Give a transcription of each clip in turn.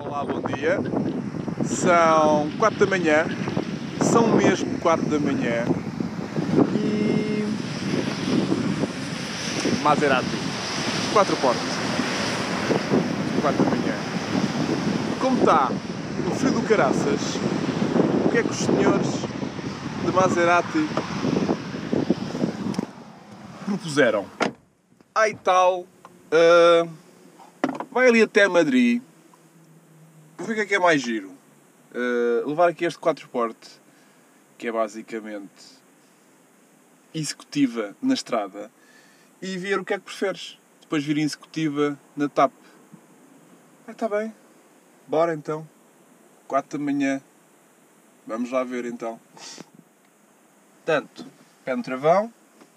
Olá, bom dia. São 4 da manhã, são mesmo 4 da manhã e Maserati, 4 portas, 4 da manhã. Como está o frio do caraças, o que é que os senhores de Maserati propuseram? Ai tal, vai ali até Madrid. Vou ver o que é mais giro. Levar aqui este 4x, que é basicamente executiva na estrada, e ver o que é que preferes. Depois vir executiva na TAP. Está bem. Bora então. 4 da manhã. Vamos lá ver então. Portanto, pé no travão.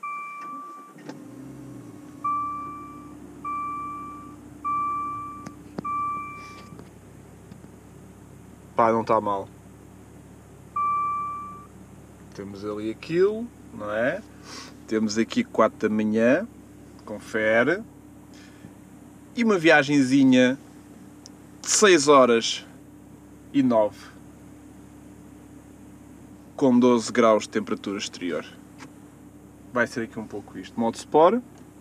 Pá, não está mal. Temos ali aquilo, não é? Temos aqui 4 da manhã, confere. E uma viagenzinha de 6 horas e 9. Com 12 graus de temperatura exterior. Vai ser aqui um pouco isto. Modo Sport.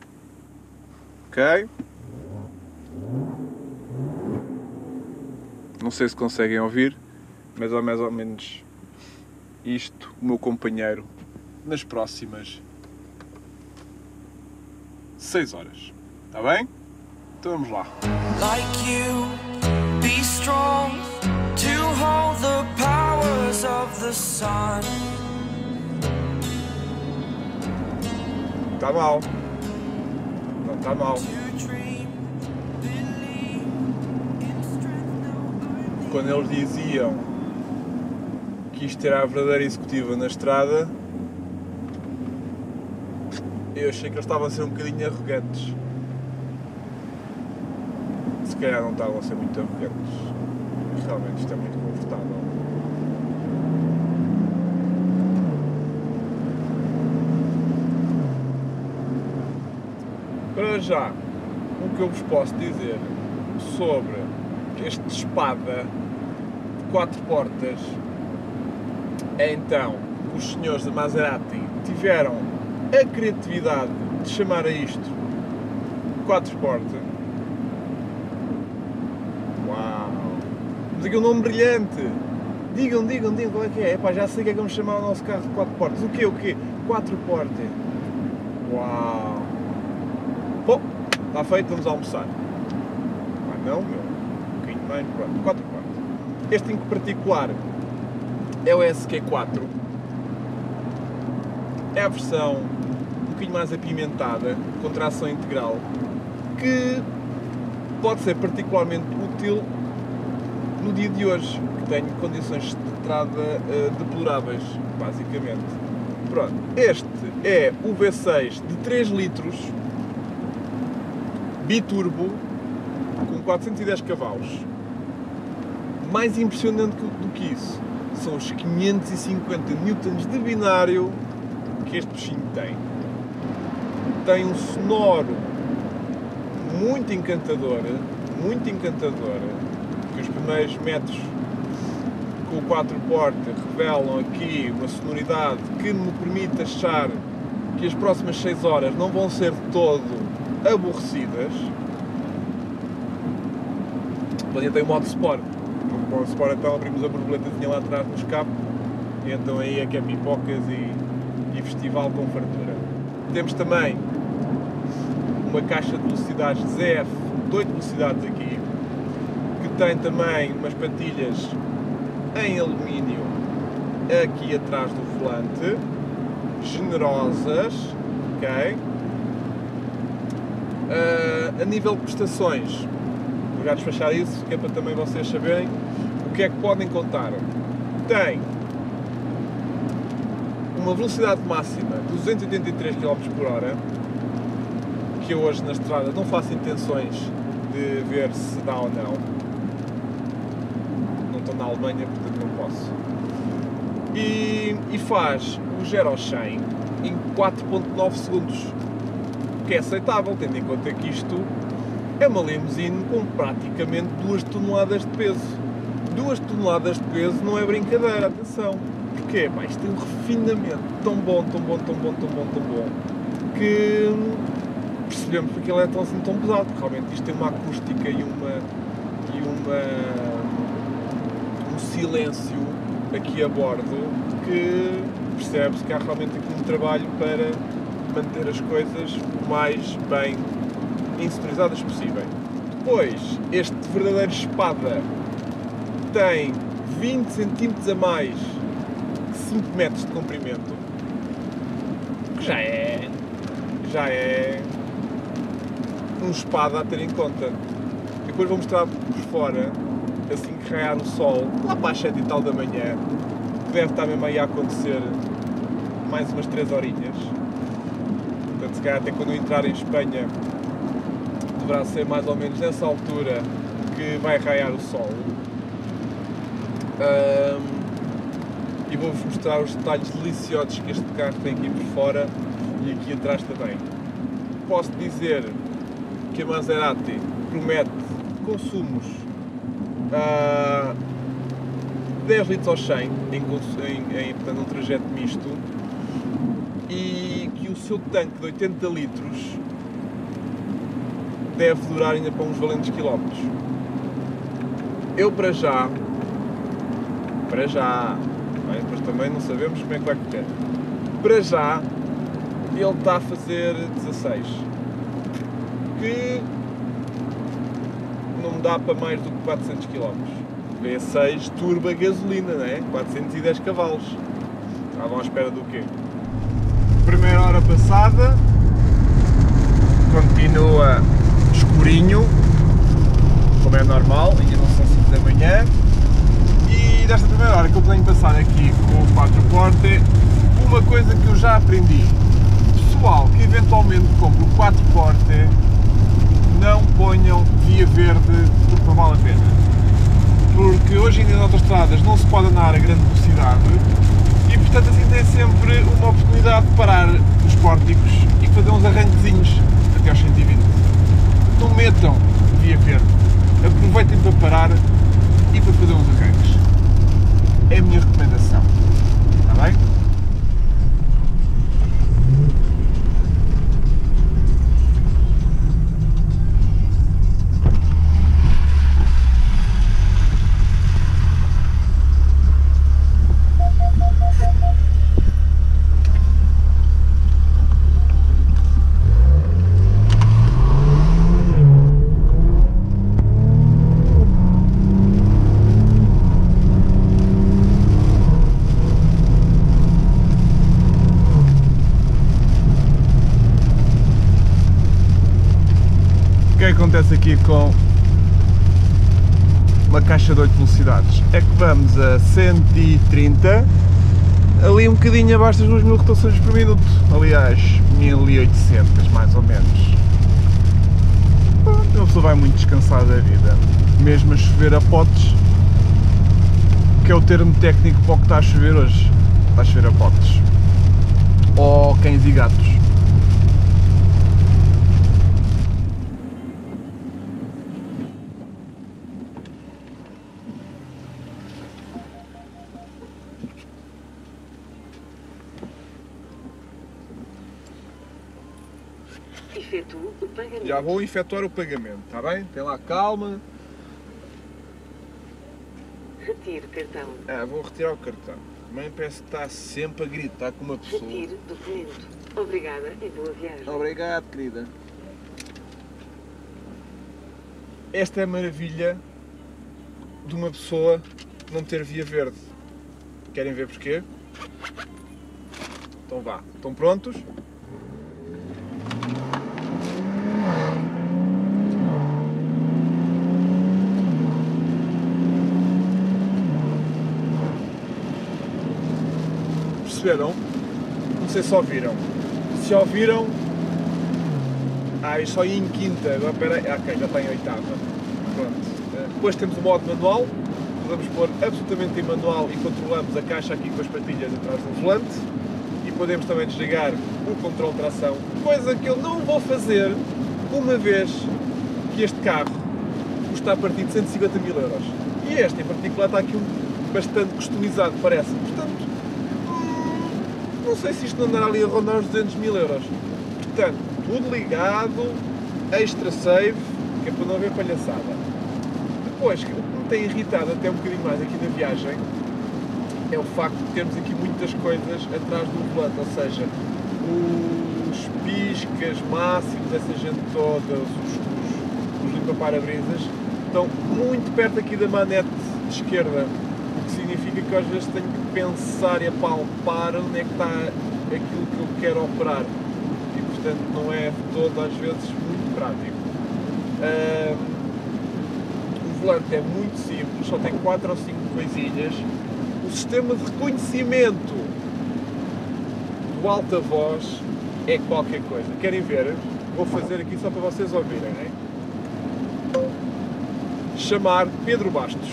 Ok. Não sei se conseguem ouvir, mas é mais ou menos isto, o meu companheiro, nas próximas 6 horas. Está bem? Então vamos lá. Like you, be strong to hold the powers of the sun. Está mal. Não está mal. Quando eles diziam que isto era a verdadeira executiva na estrada, eu achei que eles estavam a ser um bocadinho arrogantes. Se calhar não estavam a ser muito arrogantes. Realmente isto é muito confortável. Para já, o que eu vos posso dizer sobre este espada de 4 portas é então que os senhores da Maserati tiveram a criatividade de chamar a isto 4 portas. Uau! Mas aqui um nome brilhante! Digam qual é que é? Epá, já sei o que é que vamos chamar o nosso carro de 4 portas. O quê? 4 portas. Uau! Bom, está feito, vamos almoçar. Ah não, meu. Pronto, 4 portas. Este em particular é o SQ4. É a versão um bocadinho mais apimentada, com tração integral, que pode ser particularmente útil no dia de hoje, que tenho condições de estrada deploráveis, basicamente. Pronto, este é o V6 de 3 litros, biturbo, com 410 cavalos. Mais impressionante do que isso são os 550 newtons de binário que este bichinho tem. Tem um sonoro muito encantador, que os primeiros metros com o 4 portas revelam aqui uma sonoridade que me permite achar que as próximas 6 horas não vão ser de todo aborrecidas. Depois tem o modo Sport. No modo Sport então abrimos a borboletazinha lá atrás no escape e então aí é que é pipocas e festival com fartura. Temos também uma caixa de velocidades ZF de 8 velocidades aqui, que tem também umas patilhas em alumínio aqui atrás do volante, generosas, ok? A nível de prestações, vou já despachar isso, que é para também vocês saberem o que é que podem contar. Tem uma velocidade máxima de 283 km/h, que eu hoje na estrada não faço intenções de ver se dá ou não. Não estou na Alemanha, portanto não posso. E faz o 0 ao 100 em 4.9 segundos, o que é aceitável, tendo em conta que isto É uma limusine com praticamente 2 toneladas de peso. 2 toneladas de peso não é brincadeira, atenção. Porquê? Pá, isto tem um refinamento tão bom, que percebemos porque ele é tão assim tão pesado, porque realmente isto tem uma acústica e um silêncio aqui a bordo que percebe-se que há realmente aqui um trabalho para manter as coisas o mais bem insonorizadas possível. Depois, este verdadeiro espada tem 20 cm a mais que 5 metros de comprimento, que já é um espada a ter em conta. Depois vou mostrar por fora, assim que raiar o sol, lá para as 7 e tal da manhã, que deve estar mesmo aí a acontecer mais umas 3 horinhas. Portanto, se calhar até quando eu entrar em Espanha, deverá ser mais ou menos nessa altura que vai raiar o sol. E vou-vos mostrar os detalhes deliciosos que este carro tem aqui por fora e aqui atrás também. Posso dizer que a Maserati promete consumos 10 litros ao 100 portanto, num trajeto misto, e que o seu tanque de 80 litros deve durar ainda para uns valentes quilómetros. Eu para já, mas também não sabemos como é que vai correr. Para já, ele está a fazer 16, que não dá para mais do que 400 km. V6 turbo a gasolina, não é? 410 cavalos. Estavam à espera do quê? Primeira hora passada, continua escurinho, como é normal, ainda não são 5 da manhã. E desta primeira hora que eu tenho passado aqui com o 4-porte, uma coisa que eu já aprendi: pessoal que eventualmente compra o 4-porte, não ponham via verde porque não vale a pena. Porque hoje em dia nas autoestradas não se pode andar a grande velocidade e, portanto, assim tem sempre uma oportunidade de parar nos pórticos e fazer uns arranquezinhos até aos 120. Não metam via verde, aproveitem para parar e para fazer uns arranques. É a minha recomendação, está bem? O que é que acontece aqui com uma caixa de 8 velocidades? É que vamos a 130, ali um bocadinho abaixo das 2000 rotações por minuto, aliás 1800 mais ou menos. Uma pessoa vai muito descansada da vida, mesmo a chover a potes, que é o termo técnico para o que está a chover hoje. Está a chover a potes, ou cães e gatos. Efetuo o pagamento. Já vou efetuar o pagamento, está bem? Tem lá calma. Retire cartão. Vou retirar o cartão. Também parece que está sempre a gritar com uma pessoa. Retire documento. Obrigada e boa viagem. Obrigado, querida. Esta é a maravilha de uma pessoa não ter via verde. Querem ver porquê? Então vá. Estão prontos? Perceberam? Não sei se ouviram. Se ouviram... eu só ia em quinta, agora espera aí. Ok, já está em oitava. Pronto. Depois temos o modo manual. Podemos pôr absolutamente em manual e controlamos a caixa aqui com as patilhas atrás do volante. E podemos também desligar o controle de tração, coisa que eu não vou fazer uma vez que este carro custa a partir de 150 mil euros. E este em particular está aqui bastante customizado, parece. Portanto, não sei se isto não andará ali a rondar os 200 mil euros. Portanto, tudo ligado, extra save, que é para não haver palhaçada. Depois, o que me tem irritado até um bocadinho mais aqui na viagem é o facto de termos aqui muitas coisas atrás do volante, ou seja, os piscas máximos, essa gente toda, os limpa-parabrisas, estão muito perto aqui da manete esquerda, o que significa que às vezes tenho que pensar e apalpar onde é que está aquilo que eu quero operar e portanto não é todo às vezes muito prático. O volante é muito simples, só tem 4 ou 5 coisinhas. O sistema de reconhecimento do alta-voz é qualquer coisa. Querem ver? Vou fazer aqui só para vocês ouvirem, né? Chamar Pedro Bastos.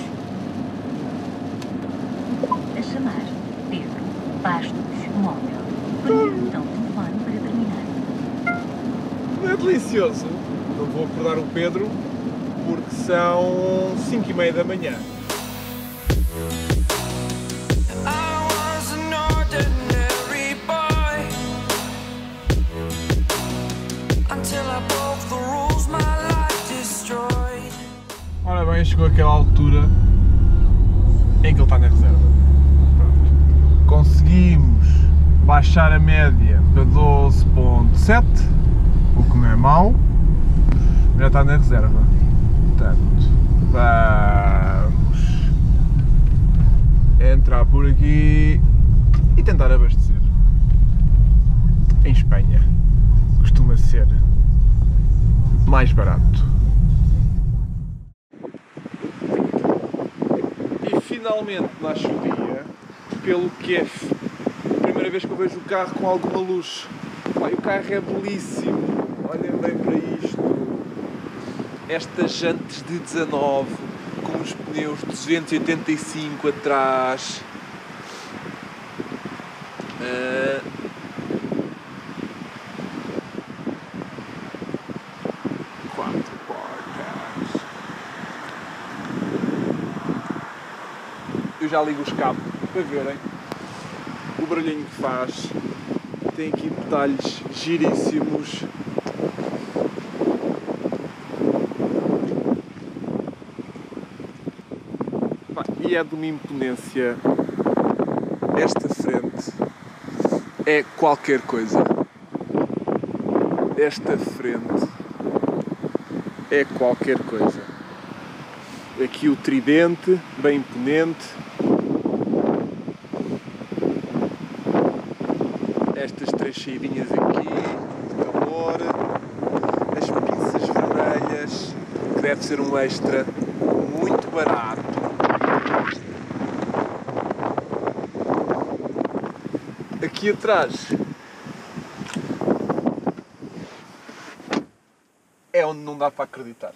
A chamar Pedro Bastos Móvel. Premir o botão telefone para terminar. Não é delicioso? Não vou acordar o Pedro porque são 5h30 da manhã. Ora bem, chegou aquela altura em que ele está na reserva. Pronto. Conseguimos baixar a média para 12.7, o que não é mau, já está na reserva. Portanto, vamos entrar por aqui e tentar abastecer. Em Espanha costuma ser mais barato. E finalmente nasce o dia, pelo que é a primeira vez que eu vejo o carro com alguma luz. O carro é belíssimo, olhem bem para isto. Estas jantes de 19 com os pneus 285 atrás. Quatro portas. Eu já ligo os cabos para verem o barulhinho que faz. Tem aqui detalhes giríssimos. E é de uma imponência. Esta frente é qualquer coisa. Esta frente é qualquer coisa. Aqui o tridente, bem imponente. Estas 3 saídinhas aqui, de calor. As pinças vermelhas, que deve ser um extra muito barato. Aqui atrás é onde não dá para acreditar.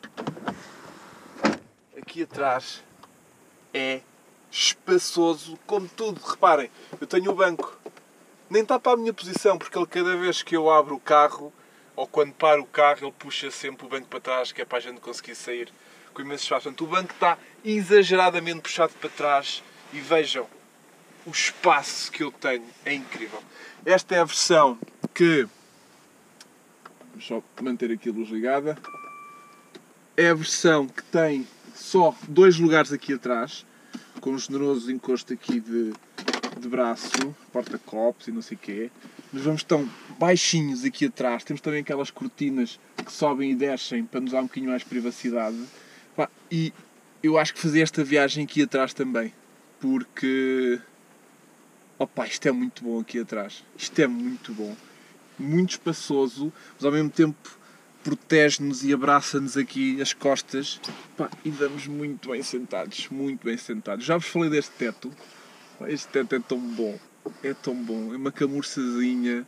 Aqui atrás é espaçoso como tudo. Reparem, eu tenho o banco. Nem está para a minha posição, porque ele, cada vez que eu abro o carro, ou quando paro o carro, ele puxa sempre o banco para trás, que é para a gente conseguir sair com imenso espaço. Portanto, o banco está exageradamente puxado para trás e vejam o espaço que eu tenho, é incrível. Esta é a versão que... Vamos só manter aqui a luz ligada. É a versão que tem só 2 lugares aqui atrás, com um generoso encosto aqui de braço, porta-copos e não sei o quê. Nós vamos tão baixinhos aqui atrás. Temos também aquelas cortinas que sobem e descem para nos dar um bocadinho mais privacidade. E eu acho que fazer esta viagem aqui atrás também, porque... Opa, isto é muito bom aqui atrás. Isto é muito bom. Muito espaçoso, mas ao mesmo tempo protege-nos e abraça-nos aqui as costas. Pá, e vamos muito bem sentados. Muito bem sentados. Já vos falei deste teto. Este teto é tão bom. É tão bom. É uma camurçazinha.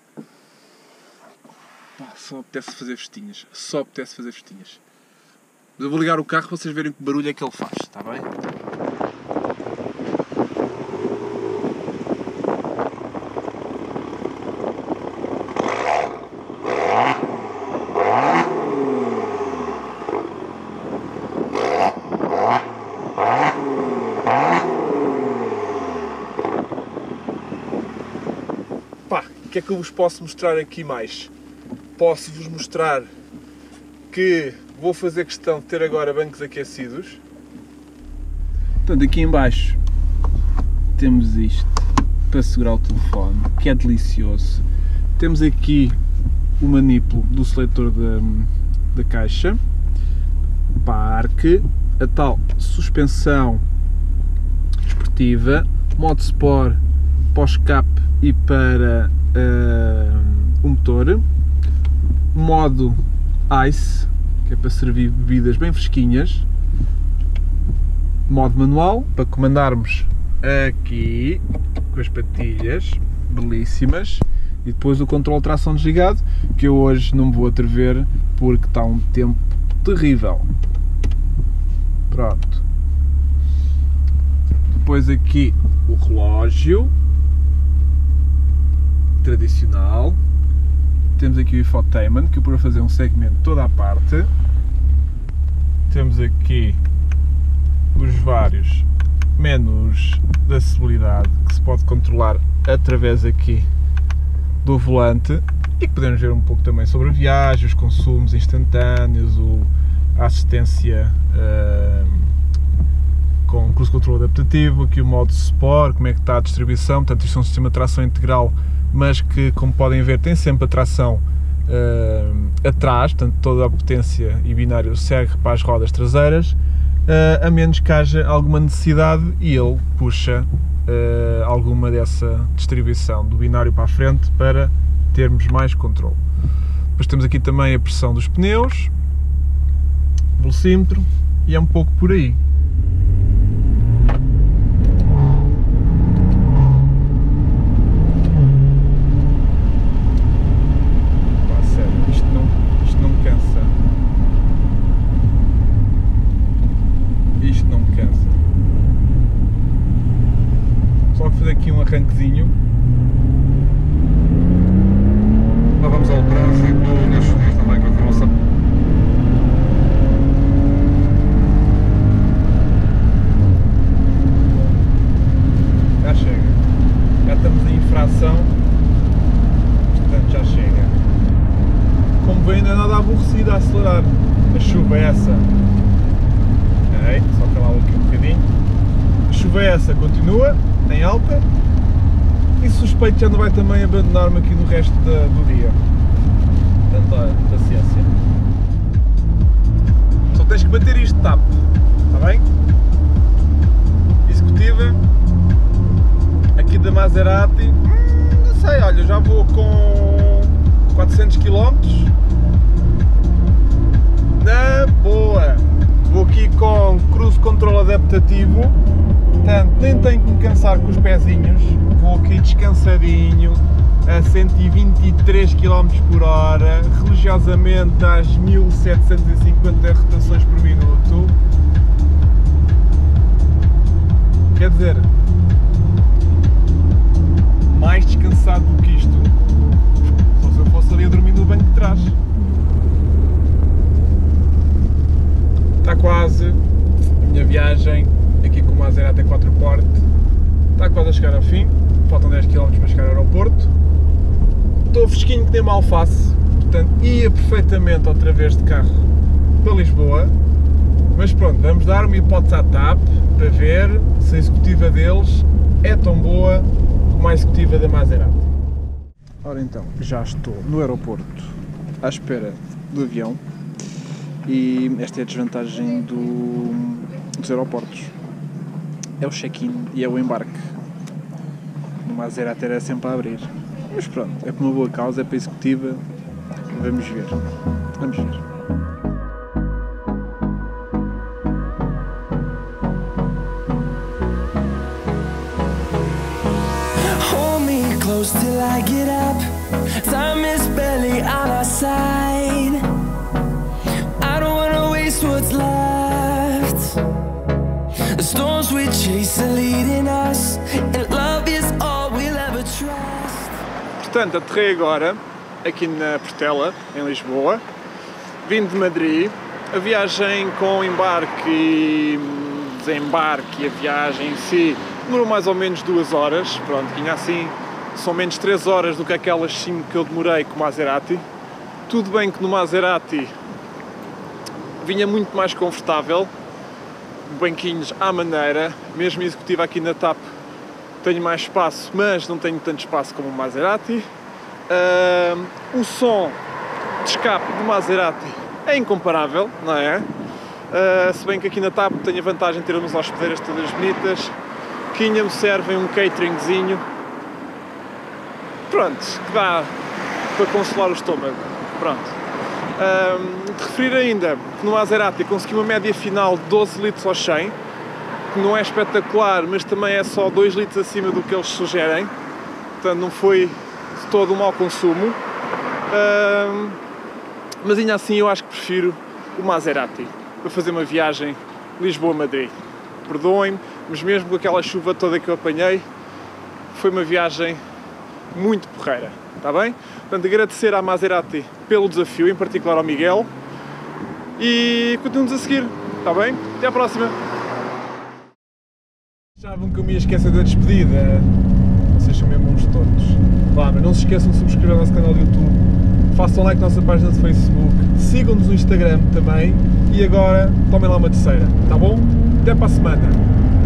Pá, só apetece fazer festinhas. Só apetece fazer festinhas. Mas eu vou ligar o carro para vocês verem que barulho é que ele faz. Está bem? que é que eu vos posso mostrar aqui mais? Posso-vos mostrar que vou fazer questão de ter agora bancos aquecidos. Portanto, aqui em baixo temos isto para segurar o telefone, que é delicioso. Temos aqui o manipulo do seletor da caixa, parque, a tal suspensão desportiva, modo Sport para o escape e para o motor, modo Ice, que é para servir bebidas bem fresquinhas, modo manual para comandarmos aqui com as patilhas belíssimas, e depois o controle de tração desligado, que eu hoje não me vou atrever porque está um tempo terrível. Pronto. Depois aqui o relógio tradicional. Temos aqui o infotainment, que eu vou fazer um segmento toda à parte. Temos aqui os vários menus de acessibilidade que se pode controlar através aqui do volante e que podemos ver um pouco também sobre a viagem, os consumos instantâneos, a assistência com cruise control adaptativo, aqui o modo Sport, como é que está a distribuição. Portanto, isto é um sistema de tração integral, mas que, como podem ver, tem sempre a tração atrás, portanto toda a potência e binário segue para as rodas traseiras, a menos que haja alguma necessidade e ele puxa alguma dessa distribuição do binário para a frente para termos mais controle. Depois temos aqui também a pressão dos pneus, velocímetro, e é um pouco por aí. Aqui um arranquezinho. Lá vamos ao trânsito neste dia também com a informação. Já chega. Já estamos em infração. Portanto já chega. Como vem, não é nada aborrecido a acelerar. A chuva é essa. Ok, só calá-lo aqui um bocadinho. A chuva é essa, continua em alta, e suspeito já não vai também abandonar-me aqui no resto do dia. Portanto, olha, paciência. Só tens que bater isto, TAP, está bem? Executiva, aqui da Maserati, não sei, olha, já vou com 400 km, na boa. Vou aqui com cruise control adaptativo. Portanto, nem tenho que me cansar com os pezinhos, vou aqui descansadinho, a 123 km por hora, religiosamente às 1750 rotações por minuto. Quer dizer, mais descansado do que isto, só se eu fosse ali a dormir no banco de trás. Está quase a minha viagem aqui com o Maserati 4 Porte, está quase a chegar ao fim, faltam 10 km para chegar ao aeroporto. Estou fresquinho que nem uma alface, portanto ia perfeitamente outra vez de carro para Lisboa, mas pronto, vamos dar uma hipótese à TAP para ver se a executiva deles é tão boa como a executiva da Maserati. Ora então, já estou no aeroporto à espera do avião e esta é a desvantagem dos aeroportos. É o check-in e é o embarque. No Maserati era sempre a abrir. Mas pronto, é por uma boa causa, é para a executiva. Vamos ver. Vamos ver. Hold me close till I get up. Time is barely on our side. I don't wanna waste what's left. The storms we chase are leading us, and love is all we'll ever trust. Portanto, aterrei agora aqui na Portela, em Lisboa. Vim de Madrid. A viagem com embarque e desembarque e a viagem em si demorou mais ou menos 2 horas. Pronto, tinha assim são menos 3 horas do que aquelas 5 que eu demorei com o Maserati. Tudo bem que no Maserati vinha muito mais confortável, banquinhos à maneira, mesmo executivo aqui na TAP tenho mais espaço, mas não tenho tanto espaço como o Maserati. O som de escape do Maserati é incomparável, não é? Se bem que aqui na TAP tenho a vantagem de ter umas hospedeiras todas bonitas, que ainda me servem um cateringzinho, pronto, que dá para consolar o estômago, pronto. De referir ainda que no Maserati consegui uma média final de 12 litros ao 100, que não é espetacular, mas também é só 2 litros acima do que eles sugerem, portanto não foi de todo um mau consumo, mas ainda assim eu acho que prefiro o Maserati para fazer uma viagem Lisboa-Madrid. Perdoem-me, mas mesmo com aquela chuva toda que eu apanhei, foi uma viagem muito porreira, está bem? Portanto, agradecer à Maserati pelo desafio, em particular ao Miguel, e continuamos a seguir, está bem? Até à próxima! Achavam que eu me ia esquecer da despedida? Vocês são mesmo uns tontos. Vá, mas não se esqueçam de subscrever o nosso canal do YouTube, façam like na nossa página de Facebook, sigam-nos no Instagram também, e agora tomem lá uma terceira, tá bom? Até para a semana!